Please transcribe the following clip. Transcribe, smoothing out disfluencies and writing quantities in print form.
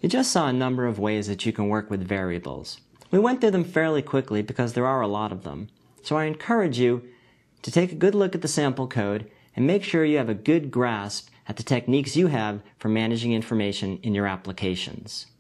You just saw a number of ways that you can work with variables. We went through them fairly quickly because there are a lot of them. So I encourage you to take a good look at the sample code and make sure you have a good grasp at the techniques you have for managing information in your applications.